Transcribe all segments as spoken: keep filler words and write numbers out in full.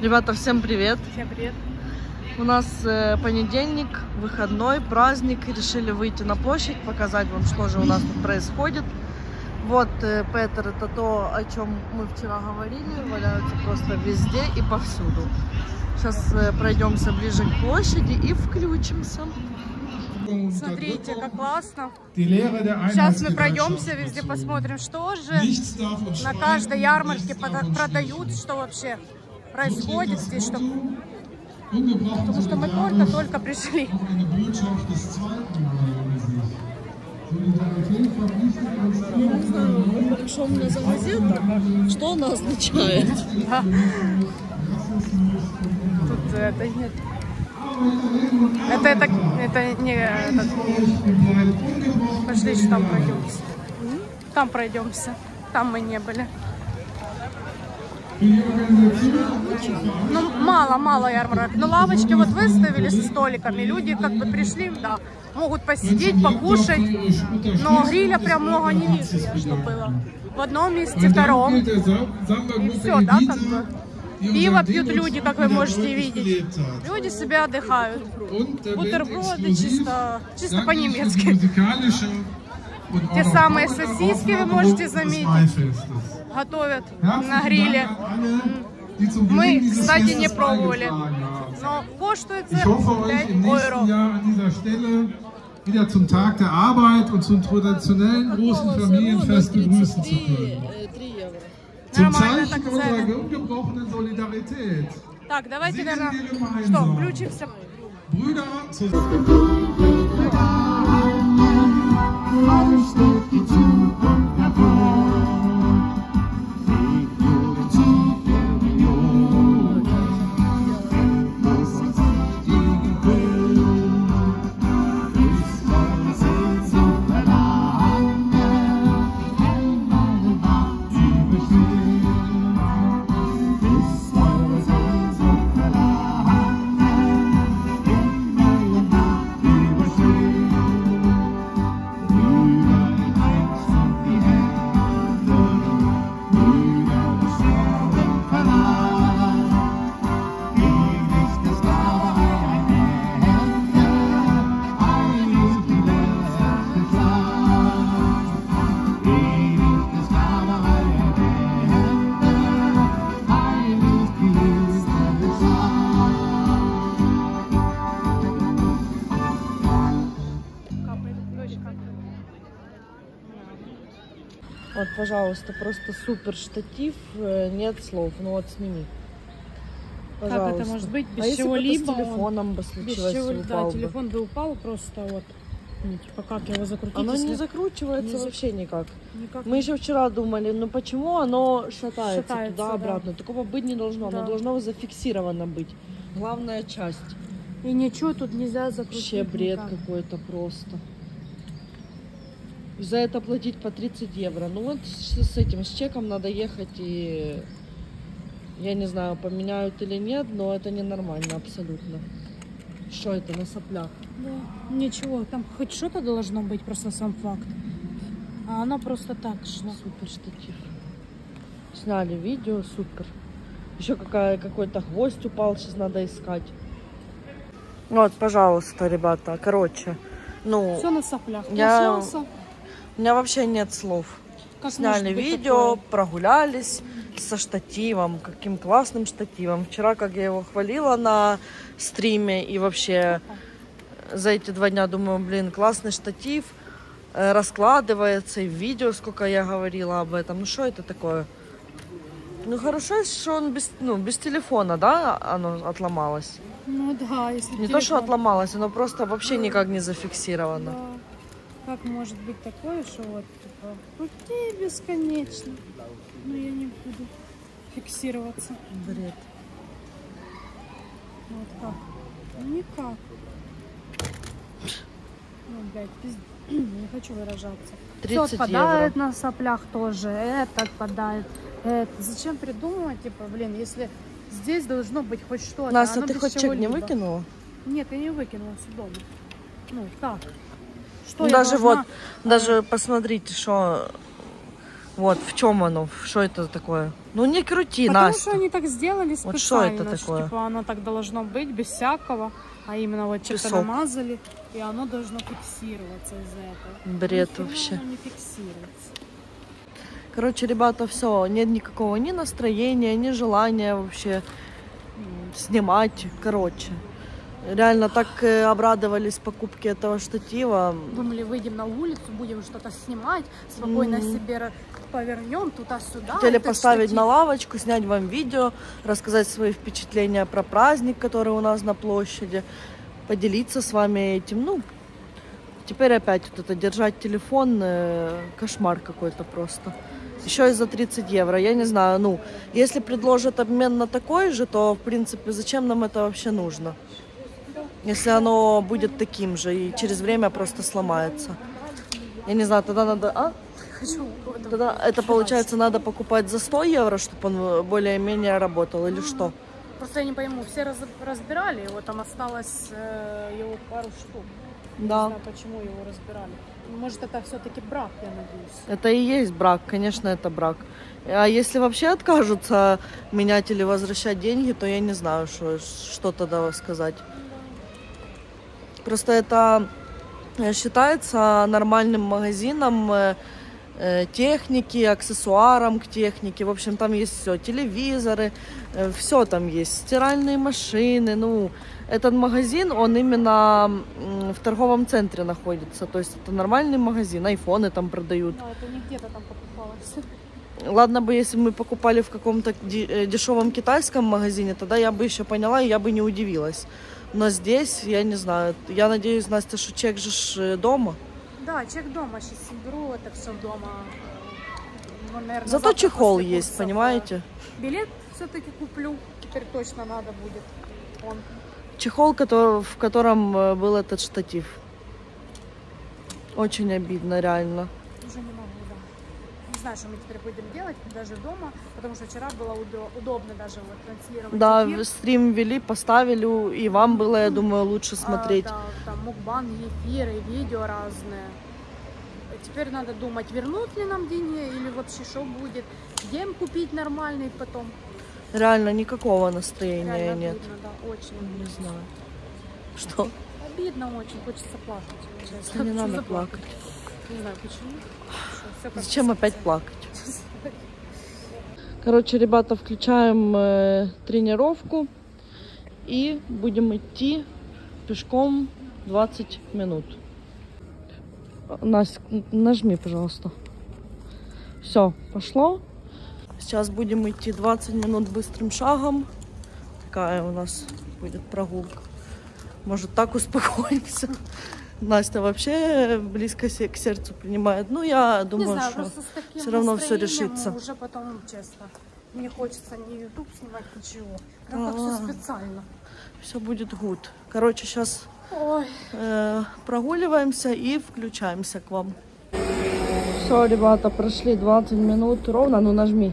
Ребята, всем привет! Всем привет! У нас э, понедельник, выходной, праздник. Решили выйти на площадь, показать вам, что же у нас тут происходит. Вот, э, Петер, это то, о чем мы вчера говорили, валяются просто везде и повсюду. Сейчас э, пройдемся ближе к площади и включимся. Смотрите, как классно. Сейчас мы пройдемся, везде посмотрим, что же на каждой ярмарке продают, что вообще происходит здесь, что... потому что мы только-только пришли. Я не знаю, что у меня за газета, что она означает. Да. Тут это нет. Это, это, это не... Это... Пошли, что там пройдемся. Там пройдемся. Там мы не были. Ну, мало-мало ярмарок. Но лавочки вот выставили с столиками. Люди как бы пришли, да, могут посидеть, покушать. Но гриля прям много не вижу я, что было. В одном месте, втором. И все, да, как бы. Пиво пьют люди, как вы можете видеть. Люди себя отдыхают. Бутерброды чисто, чисто по-немецки. Те самые сосиски вы можете заметить. Готовят на гриле. Мы, кстати, не пробовали. Но коштует пять евро. Wieder zum Tag der Arbeit und zum traditionellen großen Familienfest begrüßen zu können. Zum Zeichen unserer ungebrochenen Solidarität. Так, давайте, наверное, что, включимся. Brüder Вот, пожалуйста, просто супер штатив, нет слов, ну вот сними. Пожалуйста. Как это может быть без а чего-либо? Если бы с телефоном бы случилось, без чего, упал да, бы. телефон бы упал просто вот. Ну, типа, как его закрутить? Оно если... не закручивается не вообще никак. никак. Мы еще вчера думали, ну почему оно шатается, Шатается, туда-обратно. да. Такого быть не должно, Да. оно должно зафиксировано быть. Главная часть. И ничего тут нельзя закрутить. Вообще бред никак. какой-то просто. За это платить по тридцать евро. Ну вот с, с этим, с чеком надо ехать и... Я не знаю, поменяют или нет, но это ненормально абсолютно. Что это на соплях? Да. Ничего, там хоть что-то должно быть, просто сам факт. А оно просто так шло. Супер штатив. Сняли видео, супер. Еще какая, какой-то гвоздь упал, сейчас надо искать. Вот, пожалуйста, ребята, короче, ну... Все на соплях. Я... Пластмасса. У меня вообще нет слов. Как Сняли видео, такое? Прогулялись со штативом, каким классным штативом. Вчера, как я его хвалила на стриме, и вообще за эти два дня думаю, блин, классный штатив, раскладывается, и в видео, сколько я говорила об этом. Ну что это такое? Ну хорошо, что он без, ну, без телефона, да, оно отломалось? Ну да, если Не телефон... то, что отломалось, оно просто вообще никак не зафиксировано. Да. Как может быть такое, что вот, типа, окей, бесконечно. Но я не буду фиксироваться. Бред. Вот как? Ну никак. Ну, блядь, пиздец. Не хочу выражаться. тридцать Все отпадает евро. на соплях тоже, это отпадает. Это. Зачем придумывать, типа, блин, если здесь должно быть хоть что-то. Настя, ты хоть чек не выкинула? Нет, я не выкинула, все дома. Ну, так. Что Даже должна... вот, даже посмотрите, что Вот, в чем оно? Что это такое? Ну не крути, Потому Настя. что они так сделали специально. Вот что это что, такое? Типа оно так должно быть, без всякого. А именно вот что-то Песок. намазали, и оно должно фиксироваться из-за этого. Бред Нифига вообще. оно не фиксируется. Короче, ребята, все, нет никакого ни настроения, ни желания вообще м, снимать. Короче, реально так э, обрадовались покупке этого штатива. Думали, выйдем на улицу, будем что-то снимать, спокойно Мгм. себе ра- повернем туда-сюда. Хотели этот поставить штатив. на лавочку, снять вам видео, рассказать свои впечатления про праздник, который у нас на площади, поделиться с вами этим. Ну, теперь опять вот это держать телефон, э, кошмар какой-то просто. Еще и за тридцать евро, я не знаю, ну, если предложат обмен на такой же, то, в принципе, зачем нам это вообще нужно? Если оно будет таким же и через время просто сломается. Я не знаю, тогда надо... А? Хочу это Тогда это, получается, надо покупать за сто евро, чтобы он более-менее работал, или что? Просто я не пойму, все раз- разбирали его, там осталось э, его пару штук. Не Да. знаю, почему его разбирали. Может, это все-таки брак, я надеюсь. Это и есть брак, конечно, это брак. А если вообще откажутся менять или возвращать деньги, то я не знаю, что, что тогда сказать. Просто это э, считается нормальным магазином э, э, техники, аксессуаром к технике. В общем, там есть все, телевизоры, э, все там есть, стиральные машины. Ну, этот магазин, он именно м, в торговом центре находится. То есть это нормальный магазин, айфоны там продают. Но это не где-то там покупалось. Ладно бы, если мы покупали в каком-то де- э, дешевом китайском магазине, тогда я бы еще поняла, и я бы не удивилась. Но здесь, я не знаю, я надеюсь, Настя, что чек же ж, э, дома. Да, чек дома, сейчас беру это все дома. Ну, наверное, Зато завтра чехол после есть, курсов, понимаете? да. Билет все-таки куплю, теперь точно надо будет. Он. Чехол, который, в котором э, был этот штатив. Очень обидно, реально. Уже не могу, да. Не знаю, что мы теперь будем делать, даже дома, потому что вчера было удо- удобно даже вот транслировать Да, эфир. стрим вели, поставили, и вам было, я думаю, лучше смотреть. А, да, там мукбанги, эфиры, видео разные. Теперь надо думать, вернут ли нам деньги или вообще что будет. Где им купить нормальный потом. Реально никакого настроения Реально нет. обидно, да, очень Не обидно. знаю. Что? Обидно очень, хочется плакать. честно. Не Хочу надо заплакать. плакать. Не знаю почему. Что всё как Зачем в опять сердце. плакать? Короче, ребята, включаем э, тренировку и будем идти пешком двадцать минут. Настя, нажми, пожалуйста. Все, пошло. Сейчас будем идти двадцать минут быстрым шагом. Такая у нас будет прогулка. Может, так успокоимся. Настя вообще близко се- к сердцу принимает. Ну, я Не думаю, знаю, что просто с таким всё равно всё настроением решится. Уже потом, честно, не хочется ни YouTube снимать, ничего. Прям как А. все специально. все будет гуд. Короче, сейчас Ой. э, прогуливаемся и включаемся к вам. Все, ребята, прошли двадцать минут ровно. Ну, нажми.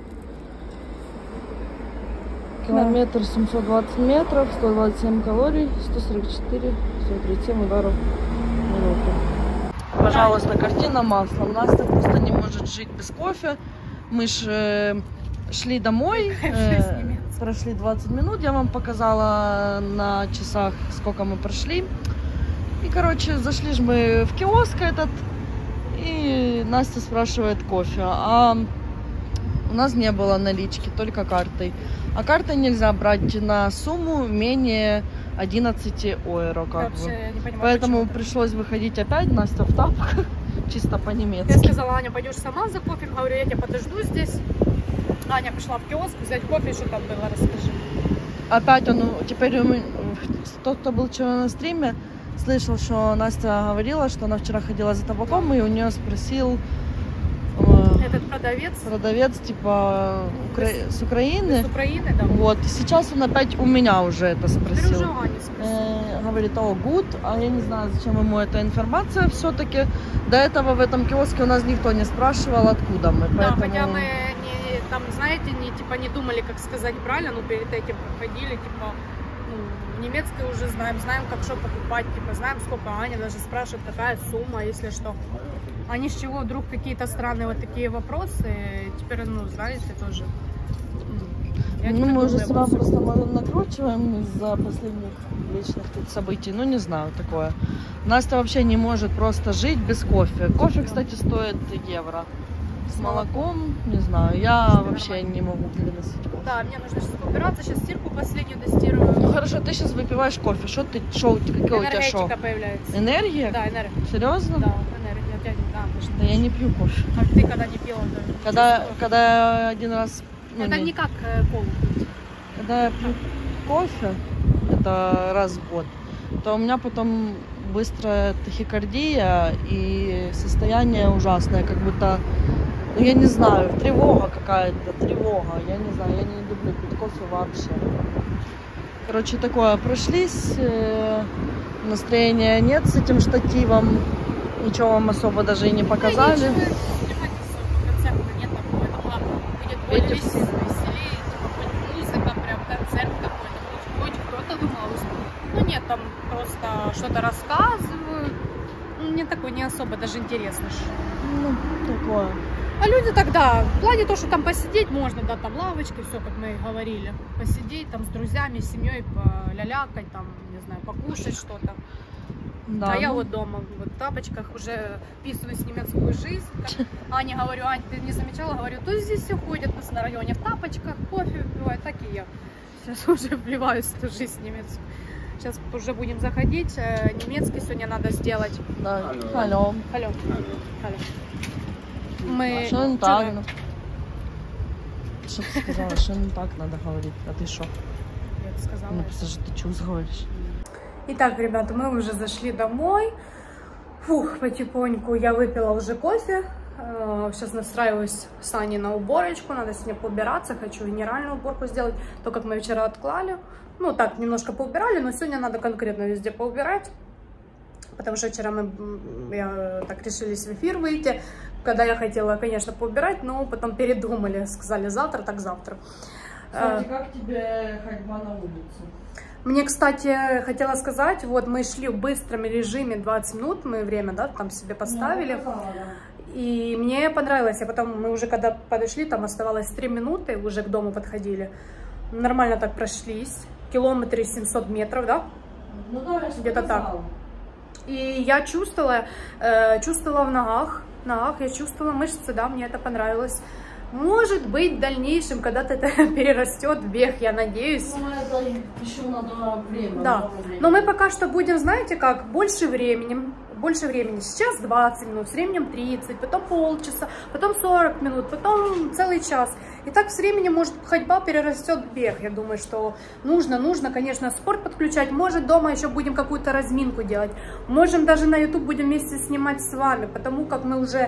Километр семьсот двадцать метров, сто двадцать семь калорий, сто сорок четыре, сто тридцать семь ударов в минуту. Пожалуйста, картина маслом. Настя просто не может жить без кофе. Мы ж э, шли домой, э, прошли двадцать минут. Я вам показала на часах, сколько мы прошли. И, короче, зашли же мы в киоск этот, и Настя спрашивает кофе. А у нас не было налички, только картой. А картой нельзя брать на сумму менее одиннадцать евро. Как Вообще, бы. я не понимаю, Поэтому почему так. пришлось выходить опять, Настя в тапках, чисто Я по-немецки. сказала, Аня, пойдешь сама за кофе? Говорю, я тебя подожду здесь. Аня пришла в киоск взять кофе, что там было, расскажи. Опять он, теперь у меня- тот, кто был вчера на стриме, слышал, что Настя говорила, что она вчера ходила за табаком, и у нее спросил э, Этот продавец продавец, типа, Укра- с Украины. из Украины, да. Вот, и сейчас он опять у меня уже это Теперь уже спросил. Аня спросила. Э, говорит, о, good, а я не знаю, зачем ему эта информация все-таки. До этого в этом киоске у нас никто не спрашивал, откуда мы. Да, Поэтому... хотя мы не, там, знаете, не, типа, не думали, как сказать правильно, но перед этим проходили, типа, ну, немецкий уже знаем, знаем, как что покупать, типа, знаем, сколько Аня даже спрашивает, какая сумма, если что. А ни с чего вдруг какие-то странные вот такие вопросы. Теперь, ну, знаете, тоже. Я ну, мы уже себя буду... просто накручиваем из-за последних личных тут событий. Ну, не знаю, такое. Настя вообще не может просто жить без кофе. Кофе, кстати, стоит евро. С молоком, не знаю, я вообще не могу переносить кофе. Да, мне нужно сейчас убираться, сейчас стирку последнюю достирую. Ну хорошо, ты сейчас выпиваешь кофе. Что ты, шо, какое у тебя шоу? Энергетика появляется. Энергия? Да, энергия. Серьезно? Да, энергия. Да, да, да я не пью кофе. А ты когда не пила? Когда, когда я один раз... Ну, это не, не как э, колу. Когда я пью кофе, это раз в год, то у меня потом быстрая тахикардия и состояние ужасное, как будто... Ну, я не знаю, тревога какая-то, тревога. Я не знаю, я не люблю пить кофе вообще. Короче, такое, прошлись, э, настроения нет с этим штативом. Ничего вам особо даже и не показали. Видите, веселее, музыка, прям концерт какой-то. Хоть кто-то думал, ну нет, там просто что-то рассказывают. Мне такое не особо даже интересно. Ну, такое. А люди тогда, в плане то, что там посидеть можно, да, там лавочки, все, как мы и говорили. Посидеть там с друзьями, с семьей, полялякать, там, не знаю, покушать что-то. Да, а ну... я вот дома, вот в тапочках, уже вписываюсь в немецкую жизнь. Как Аня, говорю, Ань, ты не замечала? Говорю, то здесь все ходят у нас на районе в тапочках, кофе выпивают, так и я. Сейчас уже вливаюсь в эту жизнь немецкую. Сейчас уже будем заходить. Немецкий сегодня надо сделать. Да. Алло. Алло. Алло. Мы... Что не так? Что ты сказала? Что не так надо говорить? А ты что? Я сказала. Ну, потому что ты что говоришь? Итак, ребята, мы уже зашли домой. Фух, потихоньку я выпила уже кофе. Сейчас настраиваюсь с Аней на уборочку. Надо сегодня поубираться. Хочу генеральную уборку сделать. То, как мы вчера отклали. Ну, так, немножко поубирали, но сегодня надо конкретно везде поубирать. Потому что вчера мы я, так решились в эфир выйти. Когда я хотела, конечно, поубирать, но потом передумали. Сказали завтра, так завтра. Кстати, как тебе ходьба на улицу? Мне, кстати, хотела сказать, вот мы шли в быстром режиме двадцать минут, мы время, да, там себе поставили. Показала, да. И мне понравилось, а потом мы уже когда подошли, там оставалось три минуты, уже к дому подходили. Нормально так прошлись, километре семьсот метров, да? Ну да, где-то так. И я чувствовала, э, чувствовала в ногах, ногах, я чувствовала мышцы, да, мне это понравилось. Может быть, в дальнейшем, когда-то это перерастет в бег, я надеюсь. Ну, это еще надо время. Да, но мы пока что будем, знаете как, больше времени, больше времени. Сейчас двадцать минут, с временем тридцать, потом полчаса, потом сорок минут, потом целый час. И так с временем, может, ходьба перерастет в бег. Я думаю, что нужно, нужно, конечно, спорт подключать. Может, дома еще будем какую-то разминку делать. Можем даже на YouTube будем вместе снимать с вами, потому как мы уже,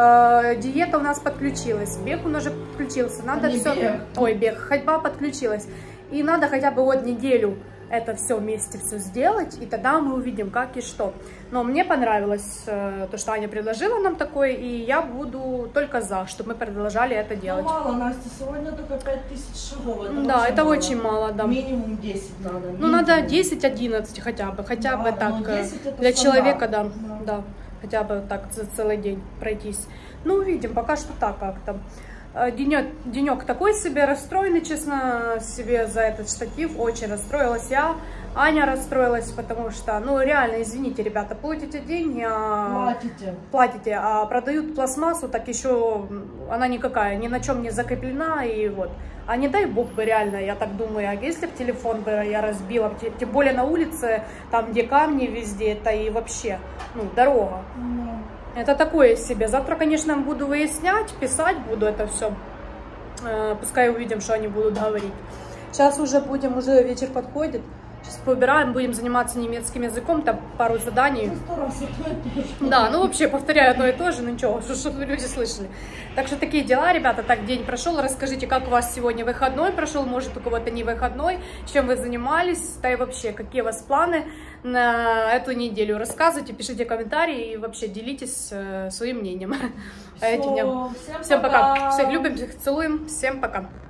э, диета у нас подключилась, бег у нас уже подключился. Надо все... Бег. Ой, бег, ходьба подключилась. И надо хотя бы вот неделю это все вместе все сделать, и тогда мы увидим, как и что. Но мне понравилось э, то, что Аня предложила нам такое, и я буду только за, чтобы мы продолжали это делать. Ну, мало, Настя, сегодня только пять тысяч шагов. Это да, это мало. Очень мало, да. Минимум десять надо. Минимум. Ну, надо десять-одиннадцать хотя бы, хотя да, бы так, для человека, да, да, да, хотя бы так за целый день пройтись. Ну, увидим, пока что так как-то. Денек, денек такой себе, расстроенный, честно, себе за этот штатив, очень расстроилась я, Аня расстроилась, потому что, ну, реально, извините, ребята, платите деньги, а... платите. платите, а продают пластмассу, так еще она никакая, ни на чем не закреплена, и вот, а не дай бог бы реально, я так думаю, а если бы телефон бы я разбила, тем более на улице, там, где камни везде, это и вообще, ну, дорога. Mm. Это такое себе. Завтра, конечно, буду выяснять, писать буду это все. Пускай увидим, что они будут говорить. Сейчас уже будем, уже вечер подходит. Сейчас поубираем, будем заниматься немецким языком, там пару заданий. Да, ну вообще повторяю одно и то же, ну ничего, чтобы люди слышали. Так что такие дела, ребята, так день прошел. Расскажите, как у вас сегодня выходной прошел, может у кого-то не выходной, чем вы занимались, да и вообще, какие у вас планы на эту неделю. Рассказывайте, пишите комментарии и вообще делитесь э, своим мнением. Все, Этим днем. Всем, всем пока. пока. Всех любим, всех целуем, всем пока.